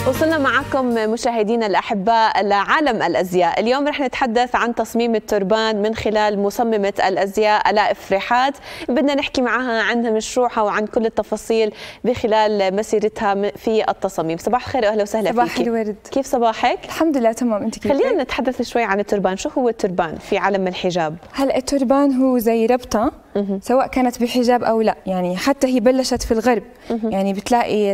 وصلنا معكم مشاهدينا الأحباء لعالم الأزياء. اليوم رح نتحدث عن تصميم التربان من خلال مصممة الأزياء آلاء فريحات. بدنا نحكي معها عن مشروعها وعن كل التفاصيل بخلال مسيرتها في التصاميم. صباح الخير وأهلا وسهلا فيكي. صباح الورد. كيف صباحك؟ الحمد لله تمام، أنت كيف؟ خلينا نتحدث شوي عن التربان. شو هو التربان في عالم الحجاب؟ هلا التربان هو زي ربطة سواء كانت بحجاب أو لا، يعني حتى هي بلشت في الغرب. يعني بتلاقي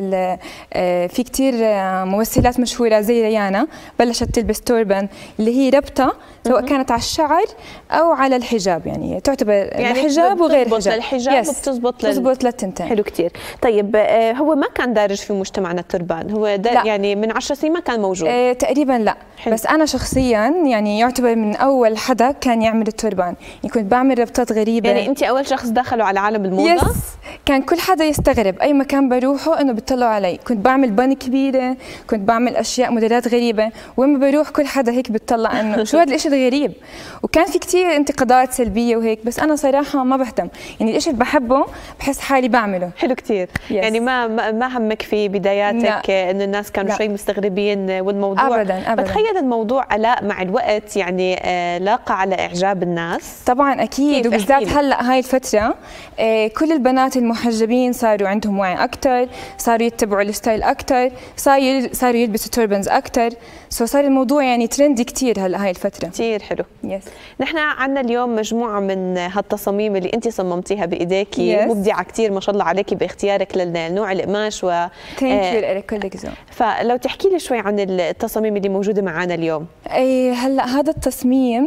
في كتير ممثلات مشهورة زي ريانا بلشت تلبس تربان اللي هي ربطة سواء كانت على الشعر أو على الحجاب، يعني تعتبر يعني حجاب وغير حجاب. للحجاب وبتزبط للتنتين. حلو كتير. طيب هو ما كان دارج في مجتمعنا التربان، هو يعني من 10 سنين ما كان موجود تقريبا لا. حلو. بس أنا شخصيا يعني يعتبر من أول حدا كان يعمل التربان، يعني كنت بعمل ربطات غريبة. يعني أنت أول شخص دخلوا على عالم الموضة؟ يس، كان كل حدا يستغرب أي مكان بروحه إنه بيطلعوا علي. كنت بعمل باني كبيرة، كنت بعمل أشياء موديلات غريبة، وين ما بروح كل حدا هيك بيطلع إنه شو هذا الإشي الغريب. وكان في كتير انتقادات سلبية وهيك، بس أنا صراحة ما بهتم، يعني الإشي اللي بحبه بحس حالي بعمله. حلو كتير. يعني ما همك في بداياتك إنه الناس كانوا شوي مستغربين والموضوع؟ أبداً. بتخيل الموضوع آلاء مع الوقت يعني لاقى على إعجاب الناس؟ طبعا أكيد، وبالذات هلا هاي الفترة كل البنات المحجبين صاروا عندهم وعي أكثر، صاروا يتبعوا الستايل أكثر، صاروا يلبسوا توربنز أكثر، صار الموضوع يعني ترندي كثير هلا هاي الفترة. كثير حلو. يس. نحن عندنا اليوم مجموعة من هالتصاميم اللي أنت صممتيها بإيديكي. مبدعة كثير ما شاء الله عليكي باختيارك للنوع القماش ثانك يو لك ذوق. فلو تحكي لي شوي عن التصاميم اللي موجودة معنا اليوم. هلا هذا التصميم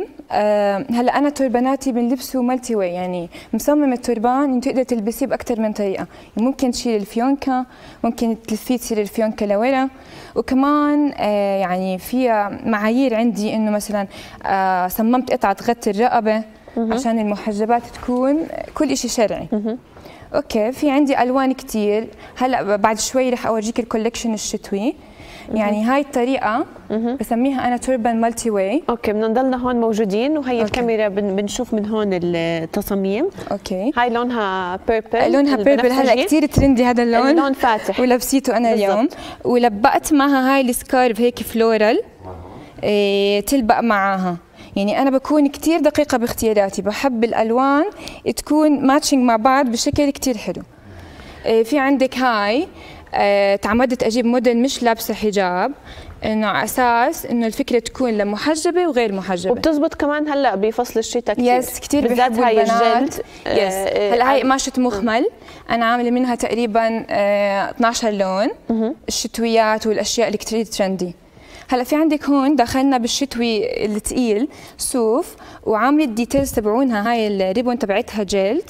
هلا أنا ترباناتي بنلبسه مالتي واي، يعني مصممة التربان أنت تقدر تلبسيه بأكثر من طريقة، يعني ممكن تشيل الفيونكة، ممكن تلفيه تصير الفيونكة لورا، وكمان يعني فيها معايير عندي إنه مثلا صممت قطعة تغطي الرقبة عشان المحجبات تكون كل شيء شرعي. اوكي، في عندي الوان كثير. هلا بعد شوي رح اورجيك الكولكشن الشتوي. يعني هاي الطريقه بسميها انا توربان مالتي واي. اوكي، بدنا نضلنا هون موجودين وهي الكاميرا بنشوف من هون التصاميم. اوكي، هاي لونها بيربل. لونها بيربل هلا كثير ترندي هذا اللون. اللون فاتح ولبسيته انا اليوم، ولبقت معها هاي السكارف هيك فلورال تلبق معاها. يعني أنا بكون كتير دقيقة باختياراتي، بحب الألوان تكون ماتشنج مع بعض بشكل كتير حلو. في عندك هاي تعمدت أجيب موديل مش لابسة حجاب، إنه على أساس إنه الفكرة تكون لمحجبة وغير محجبة، وبتزبط كمان هلا بفصل الشتاء كثير. يس كثير بالذات هاي الجلد. يس هلا هاي قماشة مخمل، أنا عاملة منها تقريبا 12 لون. الشتويات والأشياء اللي كتير ترندي. هلا في عندك هون دخلنا بالشتوي الثقيل صوف، وعامله الديتيلز تبعونها هاي الريبون تبعتها جلد،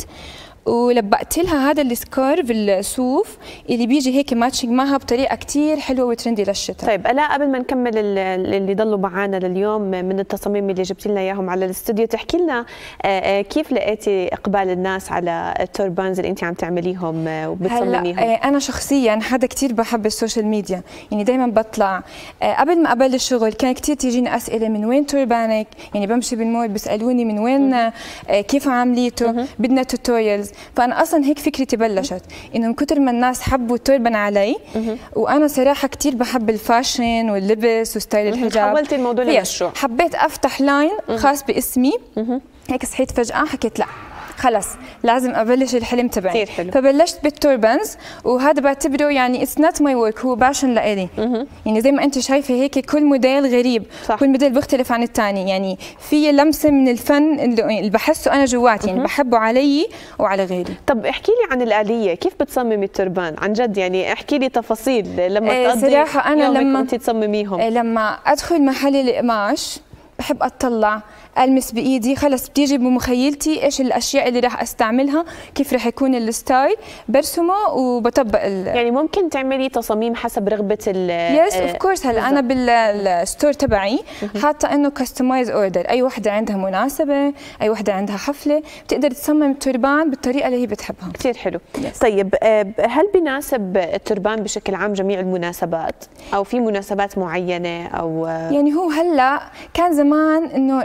ولبقت لها هذا السكارف الصوف اللي بيجي هيك ماتشنج معها بطريقه كثير حلوه وترندي للشتاء. طيب آلاء، قبل ما نكمل اللي ضلوا معنا لليوم من التصاميم اللي جبتي لنا اياهم على الاستوديو، تحكي لنا كيف لقيتي اقبال الناس على التوربانز اللي انت عم تعمليهم وبتصمميهم؟ انا شخصيا حدا كثير بحب السوشيال ميديا، يعني دائما بطلع قبل ما ابلش الشغل كان كثير تيجيني اسئله من وين توربانك، يعني بمشي بالمول بيسالوني من وين كيف عامليته، بدنا توتوريالز. فانا اصلا هيك فكرتي بلشت، انه من كثر ما الناس حبوا التوربان علي، وانا صراحه كثير بحب الفاشن واللبس وستايل الحجاب، حولتي الموضوع لمشروع. حبيت افتح لاين خاص باسمي. هيك صحيت فجاه حكيت لا خلص لازم ابلش الحلم تبعي، فبلشت بالتوربانز، وهذا بعتبره يعني اتس نوت ماي ورك، هو باشن لإلي. يعني زي ما انت شايفه هيك كل موديل غريب، صح. كل موديل بيختلف عن الثاني، يعني في لمسه من الفن اللي بحسه انا جواتي، يعني بحبه علي وعلى غيري. طب احكي لي عن الآلية، كيف بتصممي التربان عن جد؟ يعني احكي لي تفاصيل لما تقضي صراحه انا لما انت تصمميهم. لما ادخل محل القماش بحب اطلع المس بايدي، خلص بتيجي بمخيلتي ايش الاشياء اللي راح استعملها، كيف راح يكون الستايل، برسمه وبطبق يعني ممكن تعملي تصاميم حسب رغبه يس اوف كورس. هلا انا بالستور تبعي حاطه انه كاستمايز اوردر، اي وحده عندها مناسبه، اي وحده عندها حفله بتقدر تصمم التربان بالطريقه اللي هي بتحبها. كثير حلو. طيب هل بيناسب التربان بشكل عام جميع المناسبات او في مناسبات معينه او يعني هو هلا كان زمان انه المحجب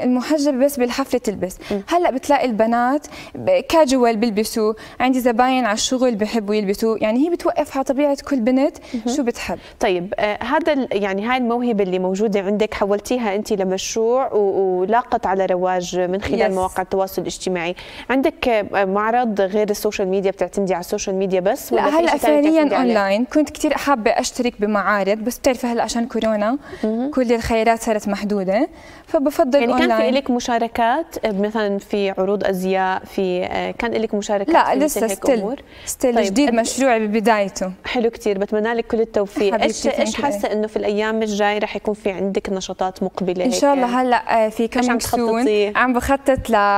معجبه بس بالحفله تلبس. هلا بتلاقي البنات كاجوال بيلبسوا، عندي زباين على الشغل بحبوا يلبسوا، يعني هي بتوقف على طبيعه كل بنت شو بتحب. طيب هذا يعني هاي الموهبه اللي موجوده عندك حولتيها انت لمشروع ولاقت على رواج من خلال مواقع التواصل الاجتماعي. عندك معرض غير السوشيال ميديا، بتعتمدي على السوشيال ميديا بس؟ لا هلا فعليا اونلاين. كنت كثير حابه اشترك بمعارض بس بتعرفي هلا عشان كورونا كل الخيارات صارت محدوده، فبفضل يعني اونلاين. كان في لك مشاركات مثلا في عروض ازياء، في كان لك مشاركات؟ لا لسه ستيل طيب جديد، مشروعي ببدايته. حلو كثير، بتمنى لك كل التوفيق. ايش حاسه انه في الايام الجاي رح يكون في عندك نشاطات مقبله؟ ان شاء الله هلا في كم سون عم بخطط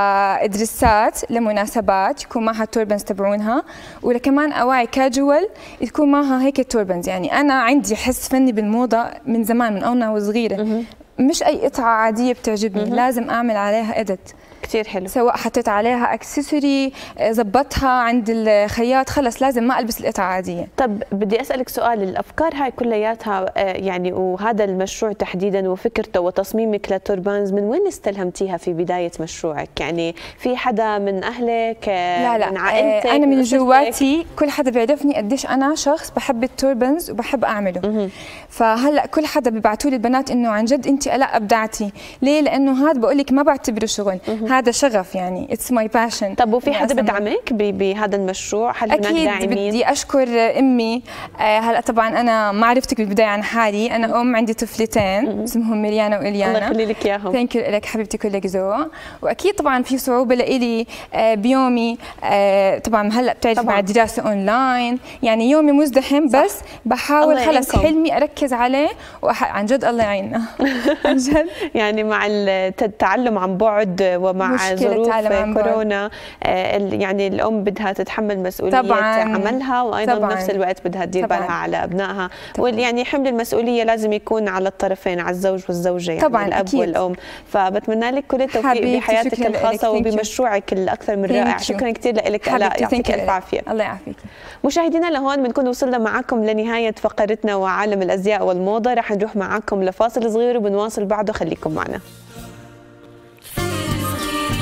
لادريسات لمناسبات يكون معها التوربنز تبعونها، ولكمان اواعي كاجوال تكون معها هيك توربنز. يعني انا عندي حس فني بالموضه من زمان، من انا وصغيره. مش اي قطعه عاديه بتعجبني، لازم اعمل عليها ادت. كثير حلو. سواء حطيت عليها اكسسوري، زبطها عند الخياط، خلص لازم ما البس القطعه عاديه. طب بدي اسالك سؤال، الافكار هاي كلياتها يعني وهذا المشروع تحديدا وفكرته وتصميمك للتوربانز من وين استلهمتيها في بدايه مشروعك؟ يعني في حدا من اهلك؟ لا من عائلتك؟ انا من جواتي كل حدا بيعرفني قديش انا شخص بحب التوربنز وبحب اعمله. فهلا كل حدا بيبعتوا لي البنات انه عن جد انت الا ابدعتي. ليه؟ لانه هذا بقول لك ما بعتبره شغل، هذا شغف، يعني اتس ماي باشن. طب وفي حدا بدعمك بهذا المشروع؟ هل هناك داعمين؟ اكيد بدي اشكر امي. هلا طبعا انا ما عرفتك بالبدايه عن حالي، انا عندي طفلتين اسمهم ميريانا واليانا. الله يخلي لك اياهم. ثانك يو لك حبيبتي، كلك ذوق. واكيد طبعا في صعوبه لإلي بيومي، طبعا هلا بتعرفي مع الدراسه اونلاين، يعني يومي مزدحم. صح. بس بحاول خلص حلمي اركز عليه عن جد الله يعيننا. عن جد يعني مع التعلم عن بعد ومع ظروف كورونا يعني الام بدها تتحمل مسؤوليه عملها، وايضا بنفس الوقت بدها تدير بالها على ابنائها. يعني حمل المسؤوليه لازم يكون على الطرفين، على الزوج والزوجه، يعني طبعا الاب أكيد. والام. فبتمنى لك كل التوفيق بحياتك الخاصه وبمشروعك الاكثر من رائع. شكرا كثير لك آلاء، يعطيك الف عافيه. الله يعافيك. مشاهدينا لهون بنكون وصلنا معكم لنهايه فقرتنا وعالم الازياء والموضه. رح نروح معكم لفاصل صغير وبنواصل بعده، خليكم معنا.